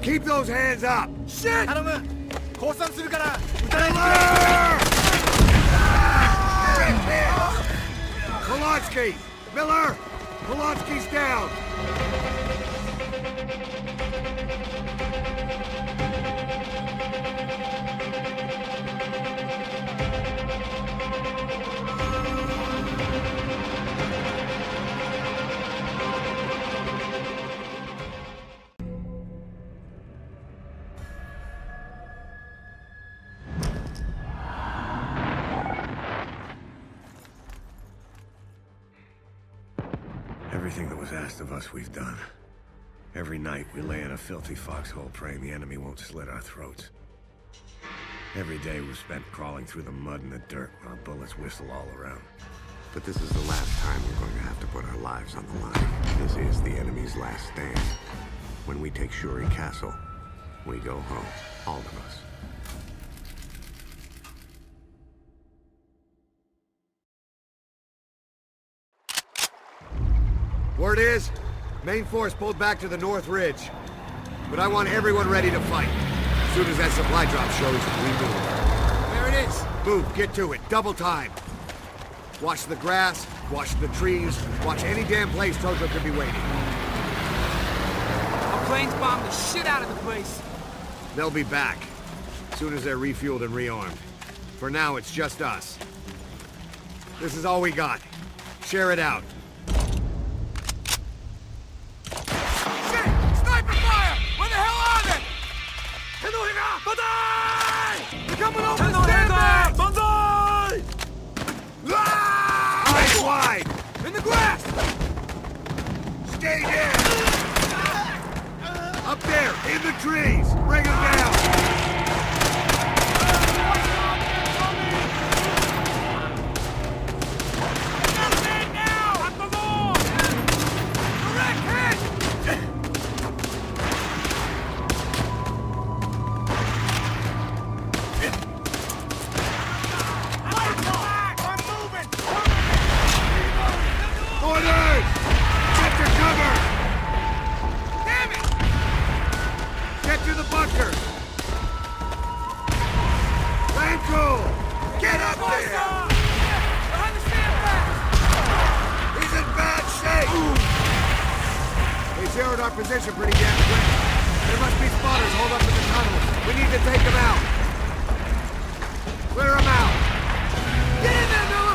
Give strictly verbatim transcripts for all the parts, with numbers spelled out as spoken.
Keep those hands up! Shit! Miller! Polonsky! Miller! Polonsky's down! Everything that was asked of us, we've done. Every night, we lay in a filthy foxhole praying the enemy won't slit our throats. Every day we've spent crawling through the mud and the dirt while bullets whistle all around. But this is the last time we're going to have to put our lives on the line. This is the enemy's last stand. When we take Shuri Castle, we go home. All of us. Word is, main force pulled back to the North Ridge. But I want everyone ready to fight. As soon as that supply drop shows, we move. There it is! Move, get to it, double time. Watch the grass, watch the trees, watch any damn place Tojo could be waiting. Our planes bombed the shit out of the place. They'll be back, as soon as they're refueled and rearmed. For now, it's just us. This is all we got. Share it out. Coming over to stand back! Banzai! Eyes wide! In the grass! Stay there! Up there, in the trees! Bring them down! Our position pretty damn quick. There must be spotters holed up in the tunnels. We need to take them out. Clear them out. Get in there, Miller!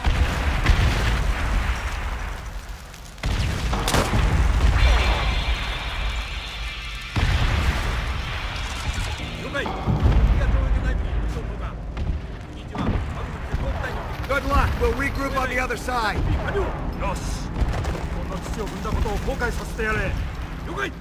Good luck. We'll regroup on the other side. Yes. この土を踏んだことを後悔させてやれ。了解。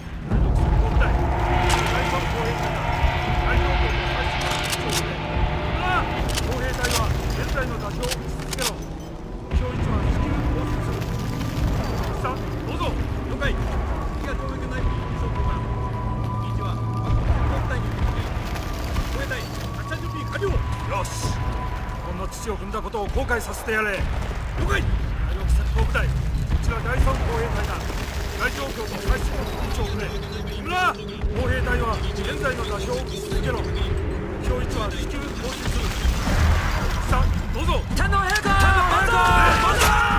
砲兵隊は現在の座標を見続けろ。目標位置は至急更新する。さあ、どうぞ。了解。敵が上陸内部に輸送交換。位置は航空隊に向け。砲兵隊発射準備完了。よし。この土を踏んだことを後悔させてやれ。了解。第六戦闘部隊。こちら第三砲兵隊だ。被害状況と最新の緊張をくれ。木村、砲兵隊は現在の座標を見続けろ。目標位置は至急更新する。さあ、どうぞ。天皇陛下。天皇陛下。万歳。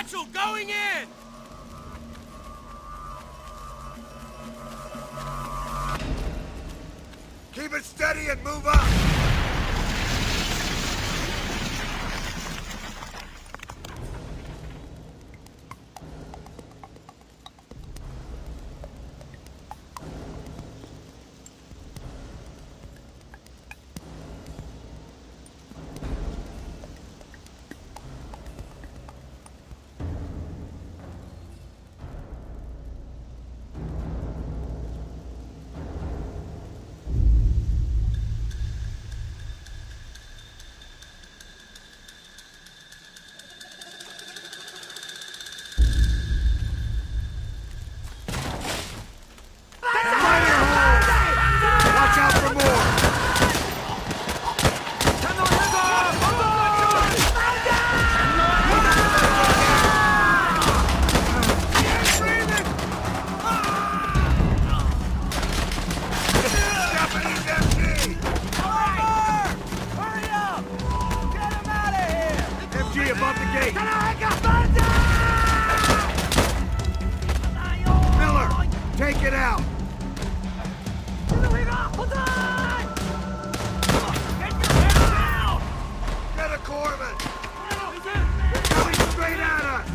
Satchel going in! Keep it steady and move up! Take it out! Get your head down! Get a corpsman! They're coming straight at us!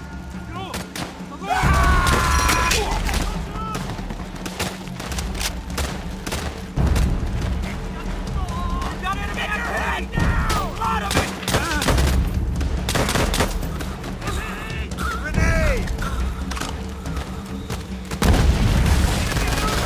Get your head down! Lot of it! Grenade!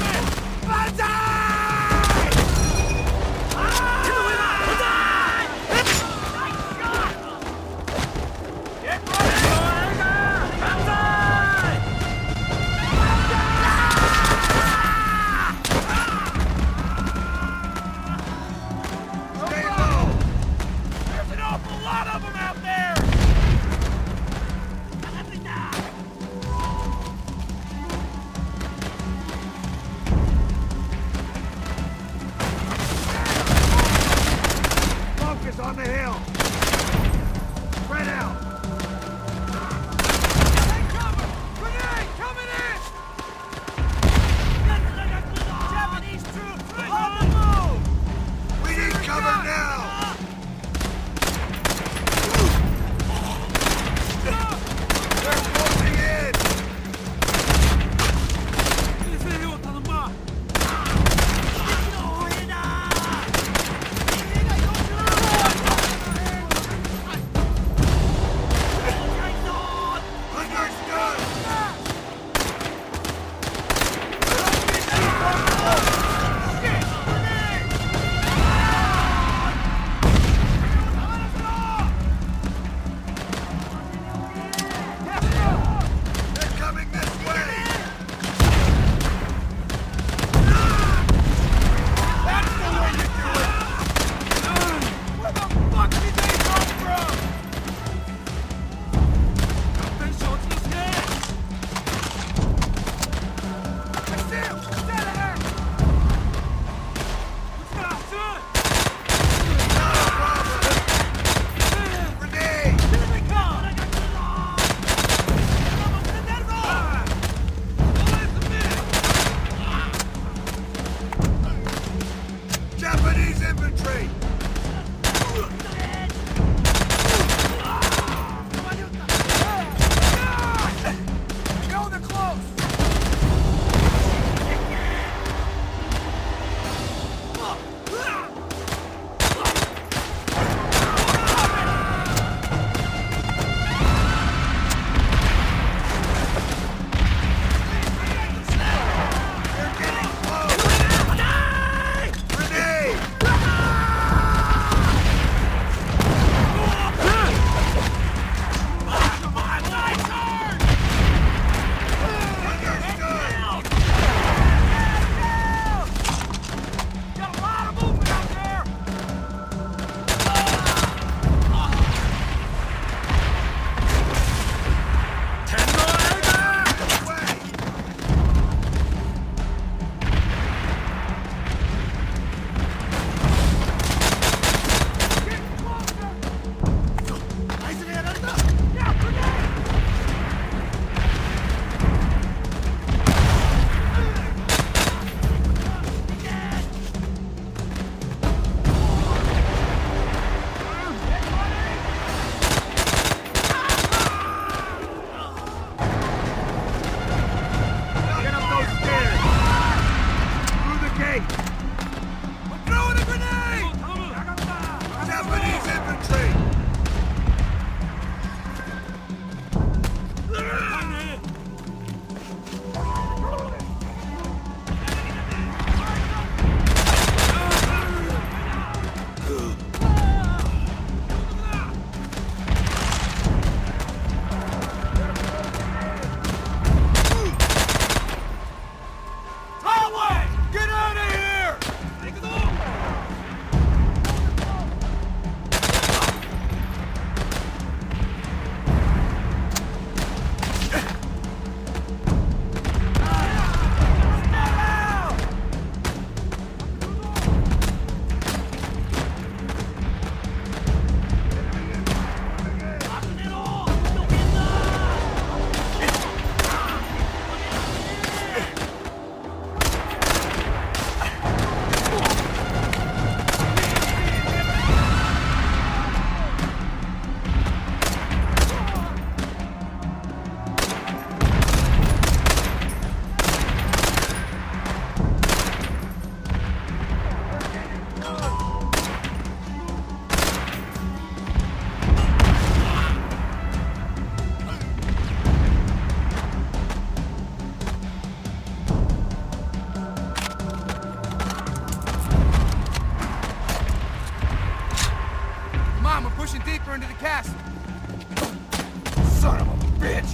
fast! Son of a bitch!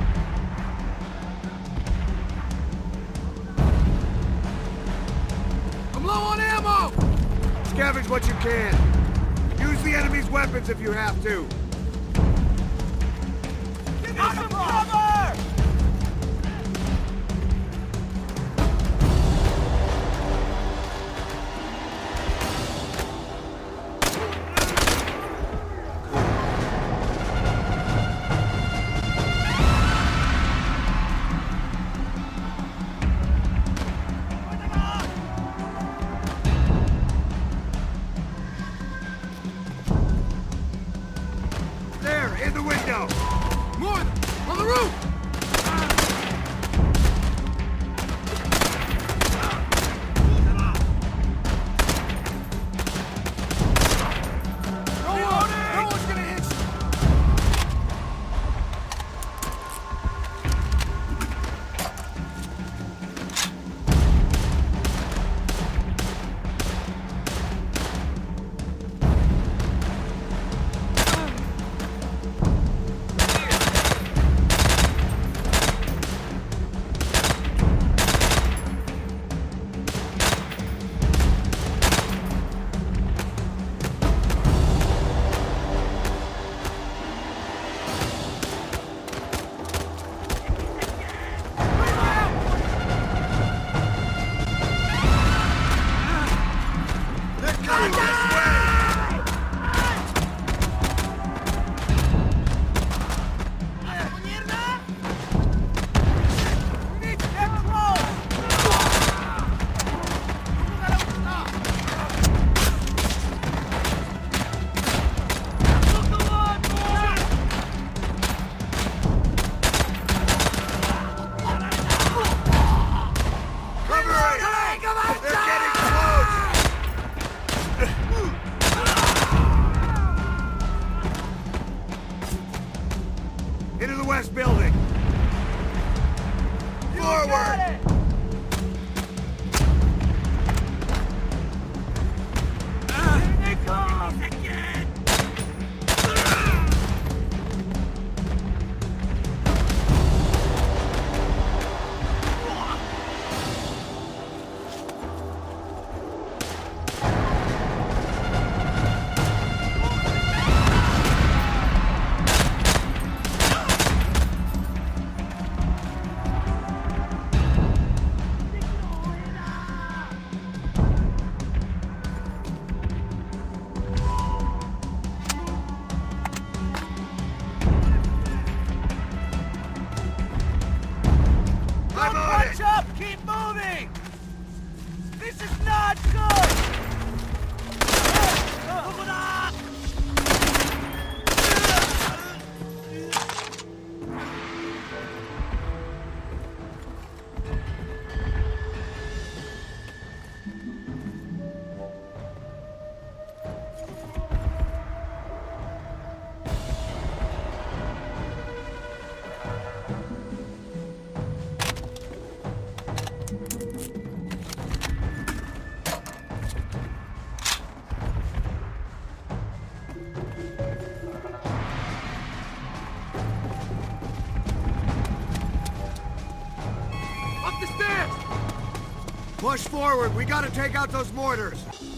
I'm low on ammo! Scavenge what you can. Use the enemy's weapons if you have to. Give me some cover! There, in the window! More! On the roof! No one! No one's gonna hit you! Into the west building! Forward! I'm on it! Up! Keep moving! This is not good! Up the stairs! Push forward, we gotta take out those mortars!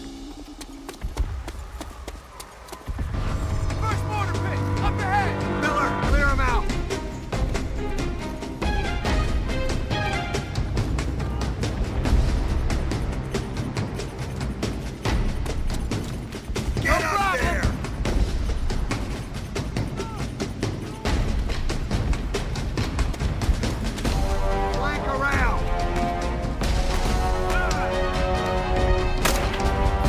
First mortar pit! Up ahead! Miller, clear them out! Get No up problem. there! Flank around!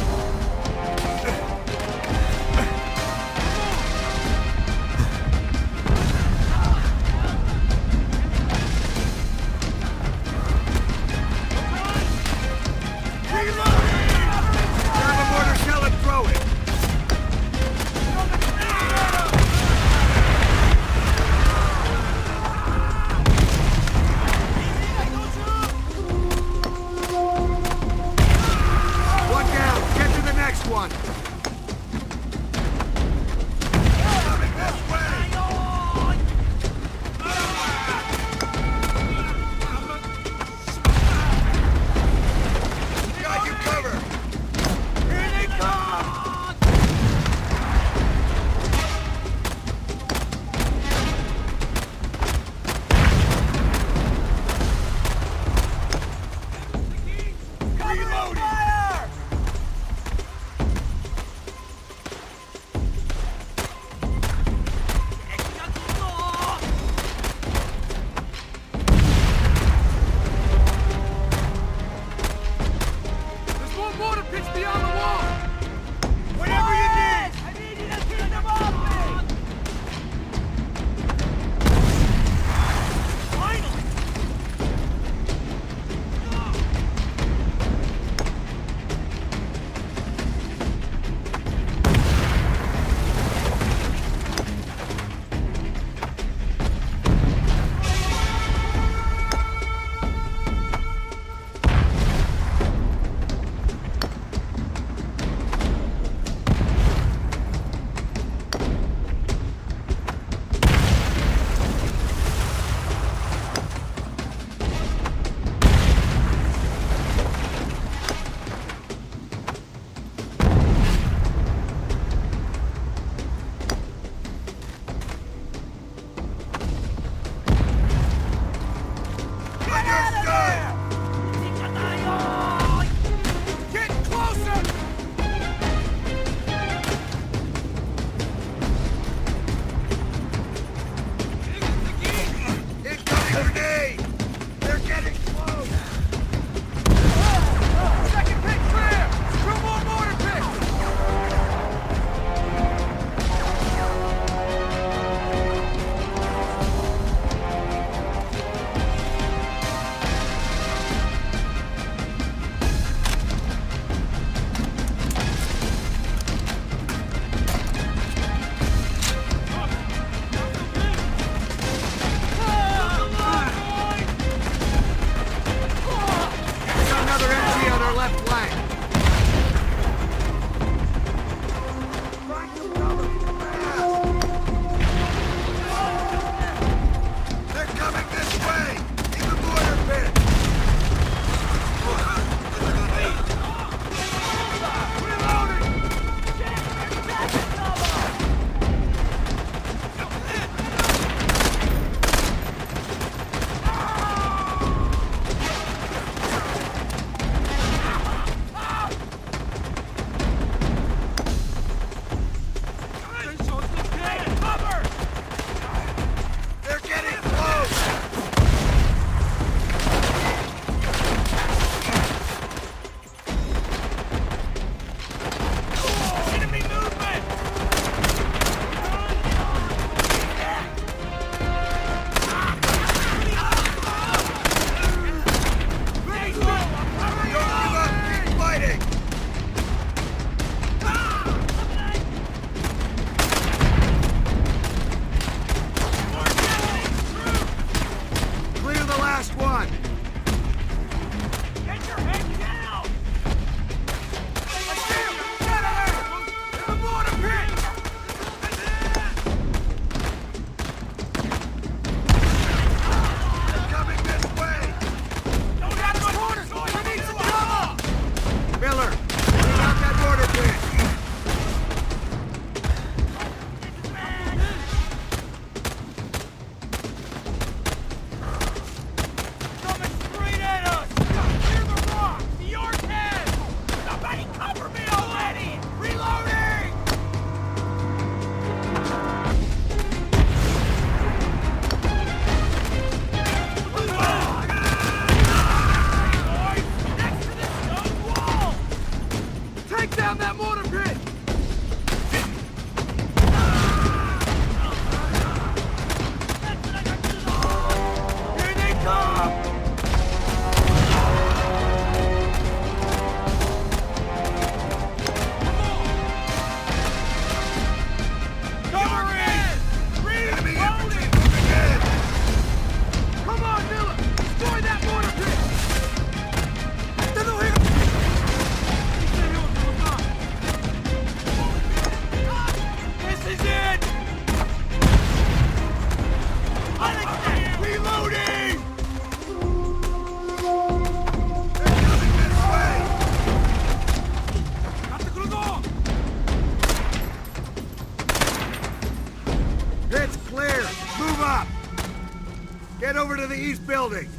up! Get over to the east building!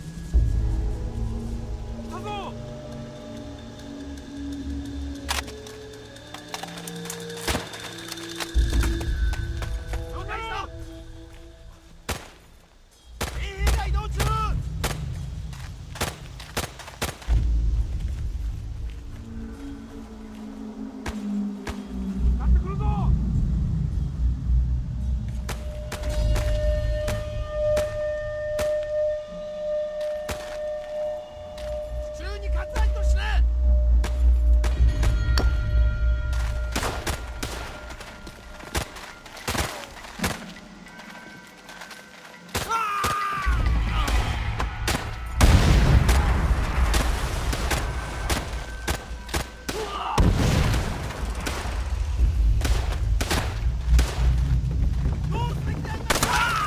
だぞ 了解した衛兵が移動中 かかってくるぞ 地中に割愛としね どうすべきなんだ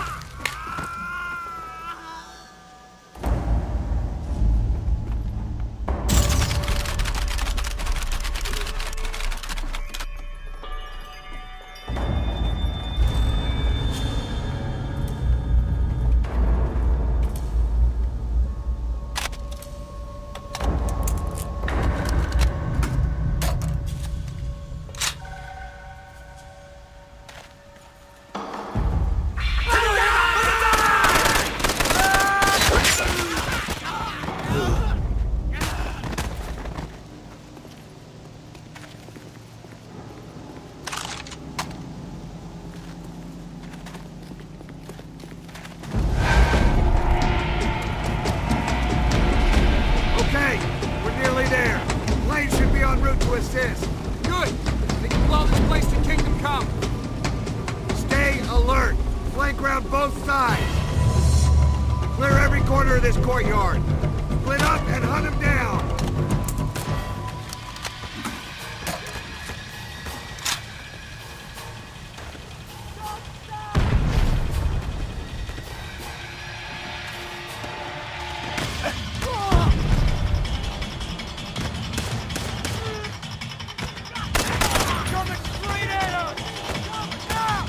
Okay, we're nearly there. Lane should be en route to assist. Good! They can blow this place to Kingdom Come! Stay alert. Flank round both sides. Clear every corner of this courtyard. Split up and hunt them down. Coming straight at us! Now!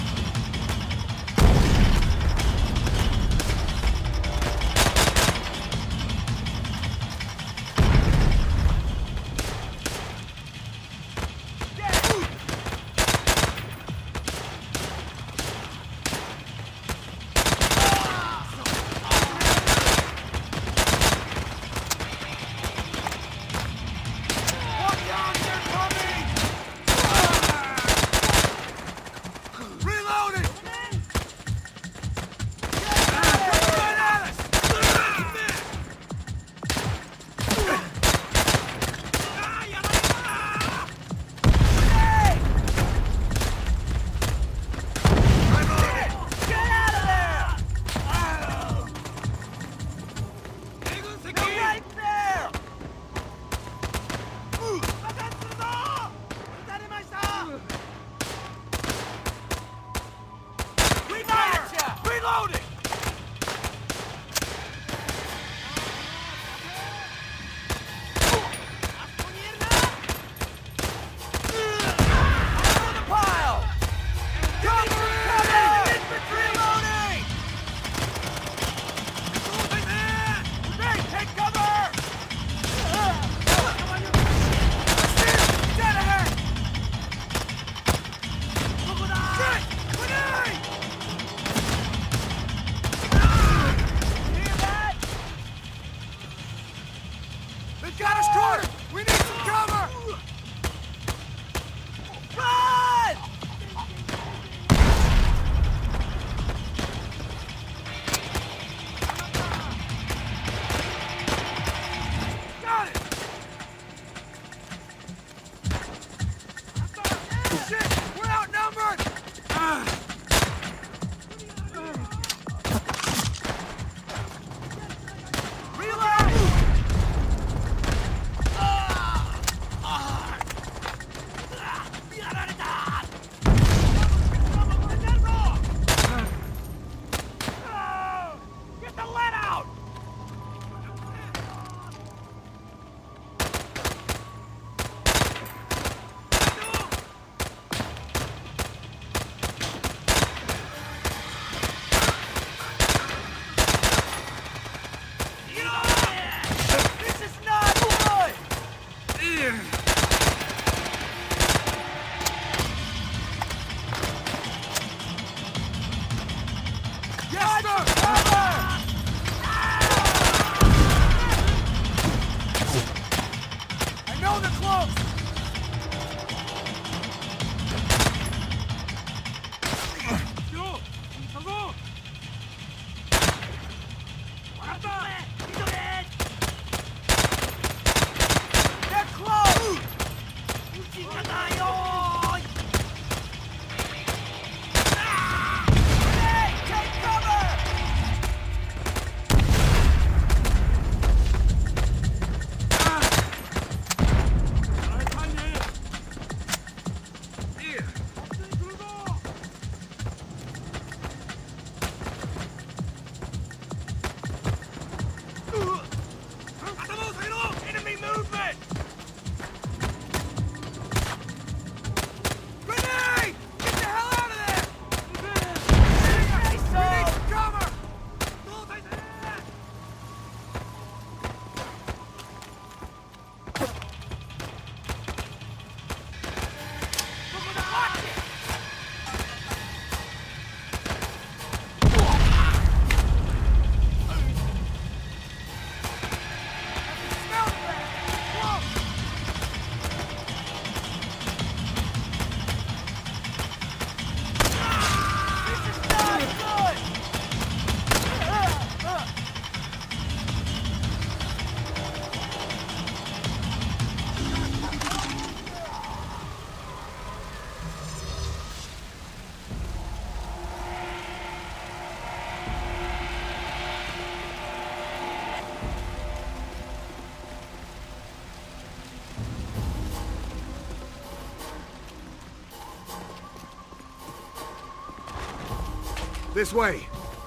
This way.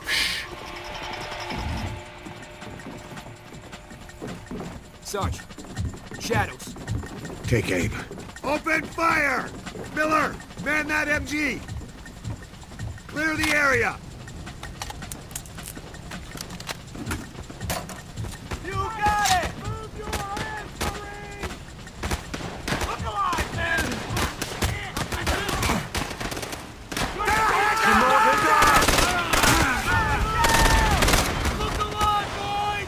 Sarge. Shadows. Take aim. Open fire! Miller, man that M G! Clear the area! You got it! Move your hands, Marine! Look alive, man! Look alive, boys!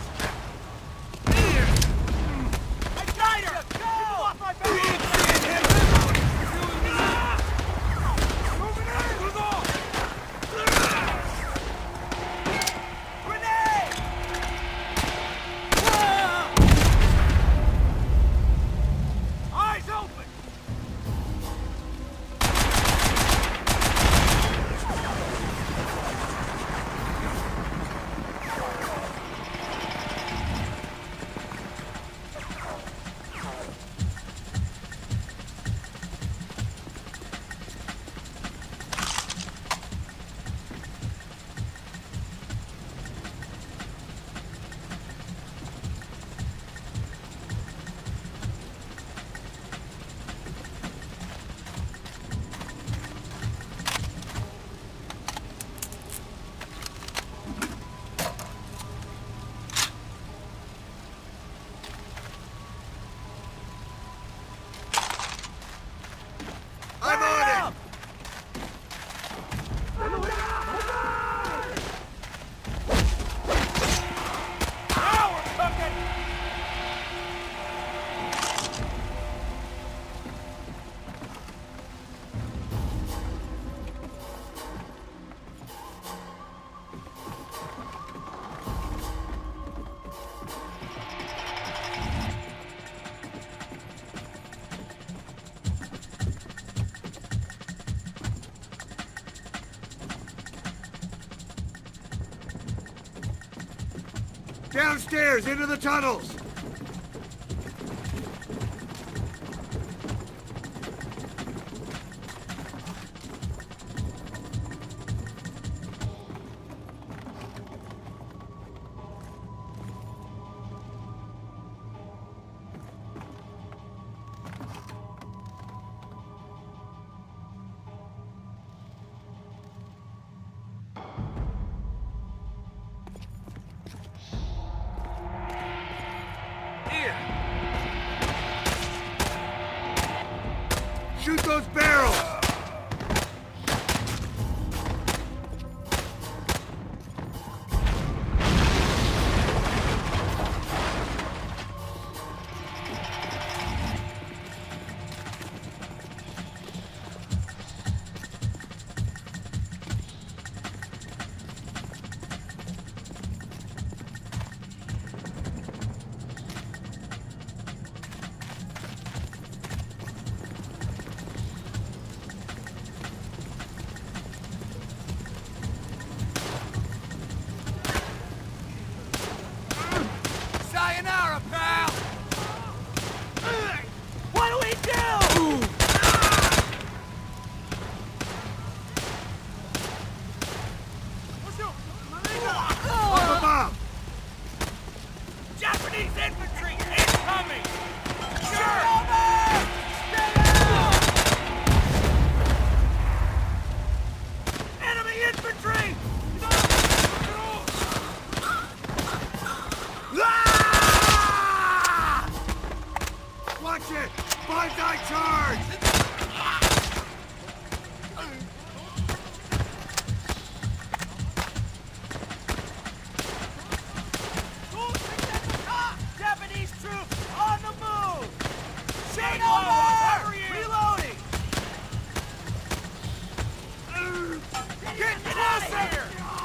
I got her! Go! Off my back! I'm on it! Now we're cooking! Downstairs, into the tunnels! Shoot those barrels! Sayonara, pal! What do we do? Up above! Japanese infantry incoming! Sure! Over! Stay out! Enemy infantry! Ah! Watch it! Banzai charge! Japanese troops on the move! Shade over! Reloading! Get closer!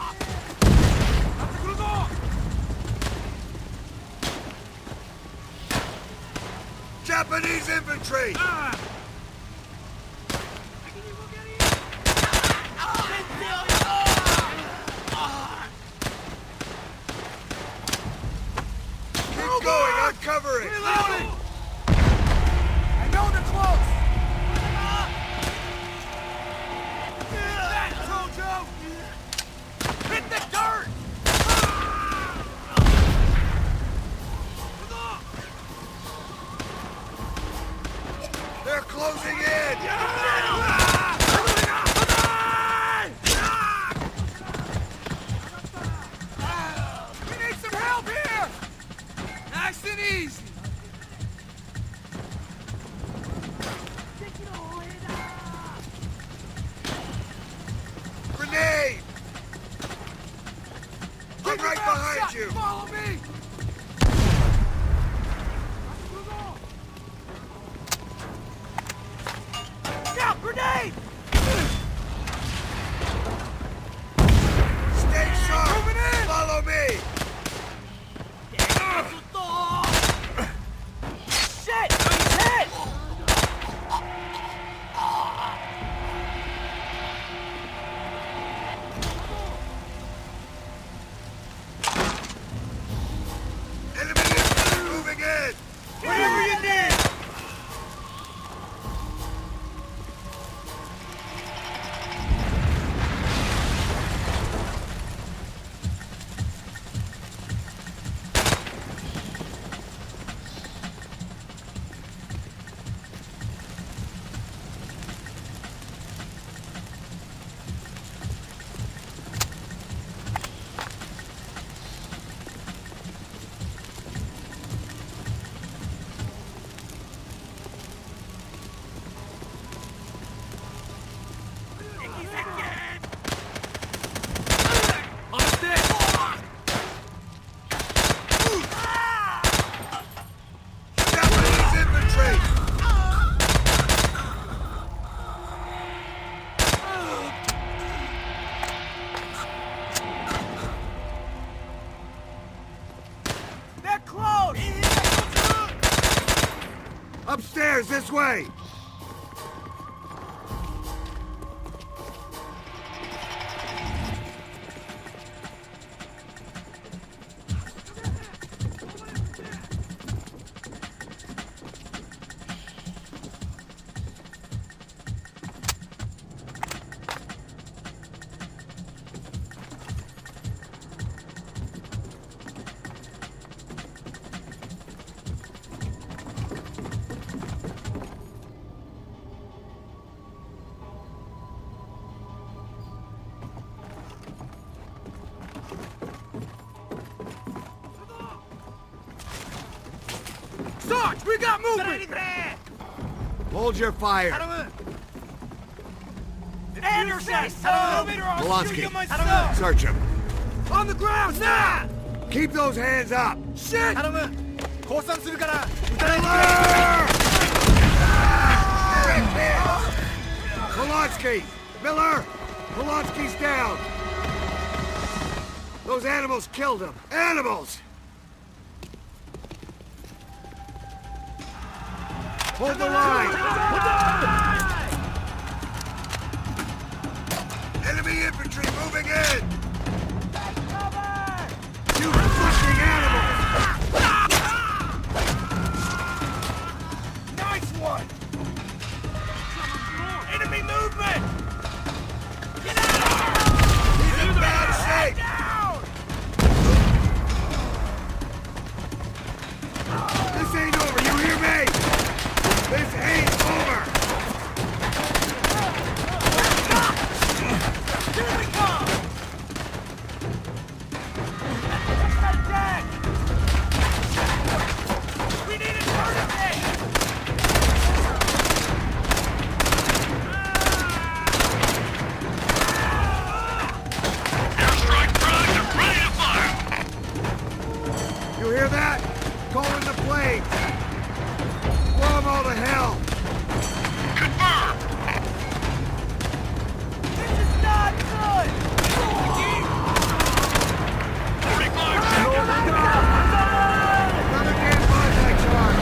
Japanese infantry! Keep going, I'm covering! Reloading! I know they're close! Back, Jojo! behind shot! you! Follow me! Now, grenade! Stay sharp! Moving in! Follow me! Shit! He's hit! Enemy infantry moving in! Whatever you need! Japanese infantry! They're close! Upstairs, this way! Sarge, we got movement! Hold your fire! Anderson! Polanski, search him. On the ground, now! Keep those hands up! Shit! Polanski! Miller! Polanski's down! Those animals killed him! Animals! Hold the line! Enemy infantry moving in! You fucking animals! Nice one! Enemy movement! Get out! He's in bad shape! Down! This ain't over, you hear me? This ain't over! Here we come! Attack! We need a tourniquet! Airstrike primed and ready to fire! You hear that? Call in the planes! Blow them all to hell! Confirmed! This is not good! forty-five seconds! Another damn Bontai charge!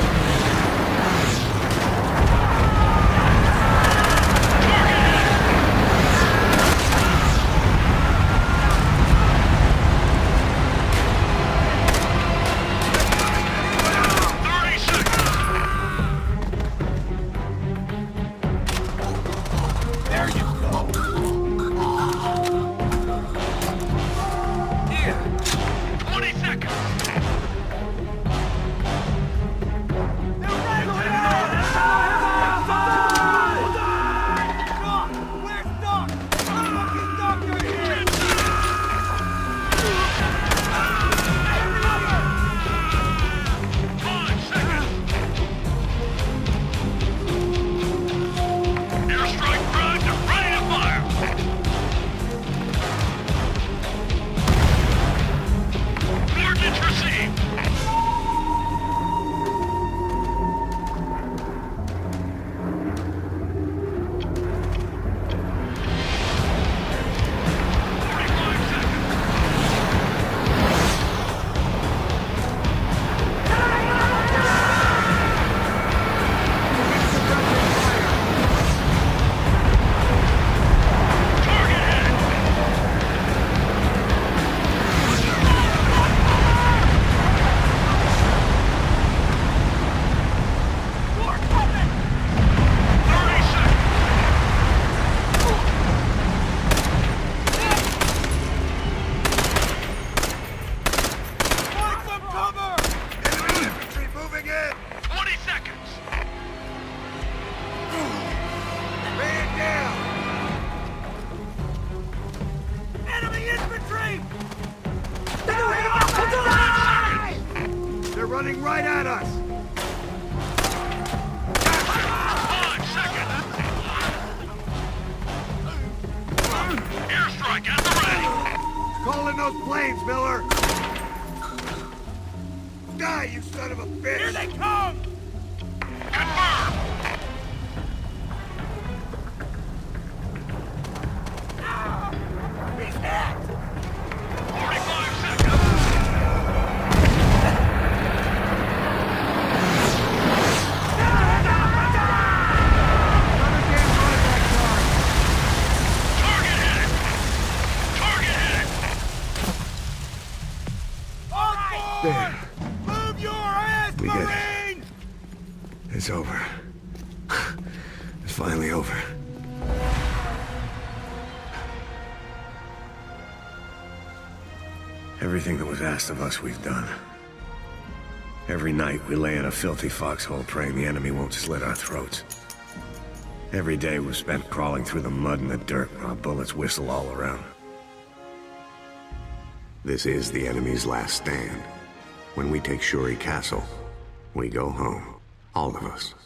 thirty seconds! There you go! Here! twenty seconds! They're right around! Doc! Where's Doc? Fucking doctor here! Five seconds! Airstrike primed and ready to fire! running right at us! Five seconds! Airstrike at the ready! Call in those planes, Miller! Die, you son of a bitch! Here they come! Confirm! He's hit! forty-five seconds! Another damn buyback car! Target hit! Target hit! On board! There. Move your ass, We did it. Marine! It's over. It's finally over. Everything that was asked of us, we've done. Every night, we lay in a filthy foxhole praying the enemy won't slit our throats. Every day was spent crawling through the mud and the dirt while bullets whistle all around. This is the enemy's last stand. When we take Shuri Castle, we go home. All of us.